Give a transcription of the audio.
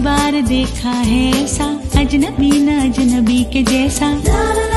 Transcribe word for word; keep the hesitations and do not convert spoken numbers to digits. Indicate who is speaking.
Speaker 1: बार देखा है ऐसा, अजनबी न अजनबी के जैसा।